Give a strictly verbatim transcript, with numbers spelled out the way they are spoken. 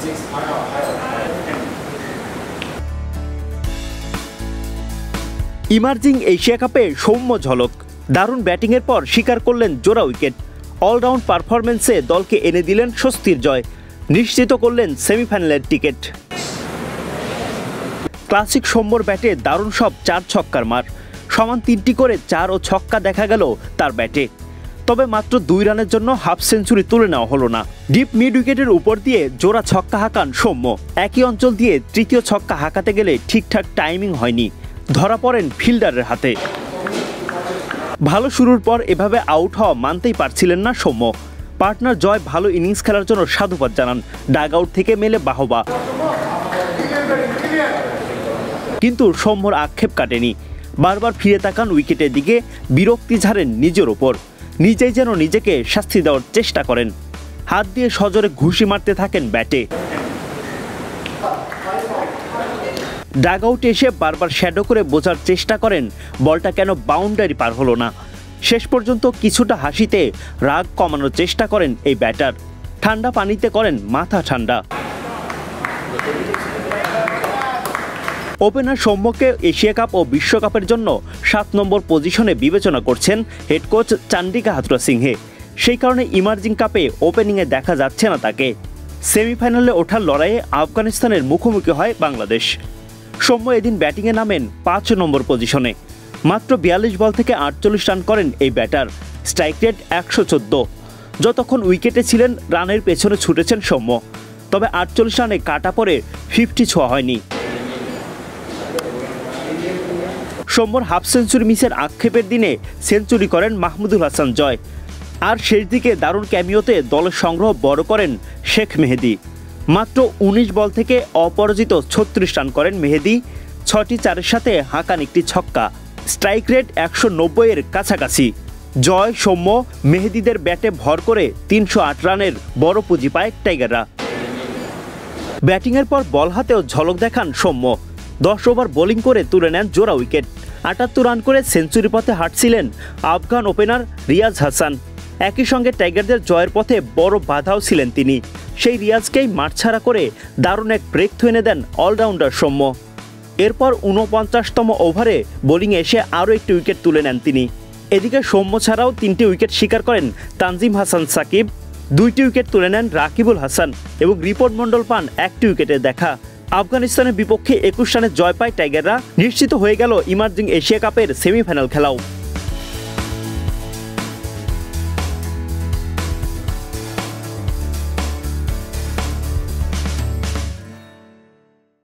Emerging Asia কাপে সৌম্য ঝলক, দারুণ ব্যাটিংয়ের পর স্বীকার করলেন জোড়া উইকেট। অলরাউন্ড পারফরম্যান্সে দলকে এনে দিলেন স্বস্তির জয়, নিশ্চিত করলেন সেমিফাইনালের টিকিট। ক্লাসিক সৌম্যর ব্যাটে দারুণ সব চার ছক্কার মার, সমান তিনটি করে চার ও ছক্কা দেখা গেল তার ব্যাটে। তবে মাত্র দুই রানের জন্য হাফ সেঞ্চুরি তুলে নেওয়া হলো না। ডিপ মিড উইকেটের উপর দিয়ে জোড়া ছক্কা হাঁকান সৌম্য। একই অঞ্চল দিয়ে তৃতীয় ছক্কা হাঁকাতে গেলে ঠিকঠাক টাইমিং হয়নি, ধরা পড়েন ফিল্ডারের হাতে। ভালো শুরুর পর এভাবে আউট হওয়া মানতেই পারছিলেন না সৌম্য। পার্টনার জয় ভালো ইনিংস খেলার জন্য সাধুবাদ জানান, ডাগ আউট থেকে মেলে বাহবা। কিন্তু সৌম্যর আক্ষেপ কাটেনি, বারবার ফিরে তাকান উইকেটের দিকে, বিরক্তি ঝাড়েন নিজের ওপর। নিজেই যেন নিজেকে শাস্তি দেওয়ার চেষ্টা করেন, হাত দিয়ে সজোরে ঘুষি মারতে থাকেন ব্যাটে। ডাগ আউটে এসে বারবার শ্যাডো করে বোঝার চেষ্টা করেন বলটা কেন বাউন্ডারি পার হলো না। শেষ পর্যন্ত কিছুটা হাসিতে রাগ কমানোর চেষ্টা করেন এই ব্যাটার, ঠান্ডা পানিতে করেন মাথা ঠান্ডা। ওপেনার সৌম্যকে এশিয়া কাপ ও বিশ্বকাপের জন্য সাত নম্বর পজিশনে বিবেচনা করছেন head coach Chandika Hathurusinghe. সেই কারণে ইমার্জিং কাপে ওপেনিংয়ে দেখা যাচ্ছে না তাকে। সেমিফাইনালে ওঠার লড়াইয়ে আফগানিস্তানের মুখোমুখি হয় বাংলাদেশ। সৌম্য এদিন ব্যাটিংয়ে নামেন পাঁচ নম্বর পজিশনে। মাত্র বিয়াল্লিশ বল থেকে আটচল্লিশ রান করেন এই ব্যাটার, স্ট্রাইক রেট একশো চোদ্দ। যতক্ষণ উইকেটে ছিলেন রানের পেছনে ছুটেছেন সৌম্য, তবে আটচল্লিশ রানে কাটা পড়ে ফিফটি ছোঁয়া হয়নি। সৌম্যর হাফ সেঞ্চুরি মিসের আক্ষেপের দিনে সেঞ্চুরি করেন মাহমুদুল হাসান জয়। আর শেষ দিকে দারুণ ক্যামিওতে দলের সংগ্রহ বড় করেন শেখ মেহেদি। মাত্র উনিশ বল থেকে অপরাজিত ছত্রিশ রান করেন মেহেদি, ছটি চারের সাথে হাঁকান একটি ছক্কা, স্ট্রাইক রেট একশো নব্বই এর কাছাকাছি। জয়, সৌম্য, মেহেদিদের ব্যাটে ভর করে তিনশো আট রানের বড় পুঁজি পায় টাইগাররা। ব্যাটিংয়ের পর বল হাতেও ঝলক দেখান সৌম্য। দশ ওভার বোলিং করে তুলে নেন জোড়া উইকেট। আটাত্তর রান করে সেঞ্চুরি পথে হাঁটছিলেন আফগান ওপেনার রিয়াজ হাসান। একই সঙ্গে টাইগারদের জয়ের পথে বড় বাধাও ছিলেন তিনি। সেই রিয়াজকেই মাঠছাড়া করে দারুণ এক ব্রেক থুয়ে এনে দেন অলরাউন্ডার সৌম্য। এরপর ঊনপঞ্চাশতম ওভারে বোলিংয়ে এসে আরও একটি উইকেট তুলে নেন তিনি। এদিকে সৌম্য ছাড়াও তিনটি উইকেট শিকার করেন তানজিম হাসান সাকিব, দুইটি উইকেট তুলে নেন রাকিবুল হাসান এবং রিপন মণ্ডল পান একটি উইকেটে দেখা। আফগানিস্তানের বিপক্ষে একুশ রানে জয় পায় টাইগাররা, নিশ্চিত হয়ে গেল ইমার্জিং এশিয়া কাপের সেমিফাইনাল খেলাও।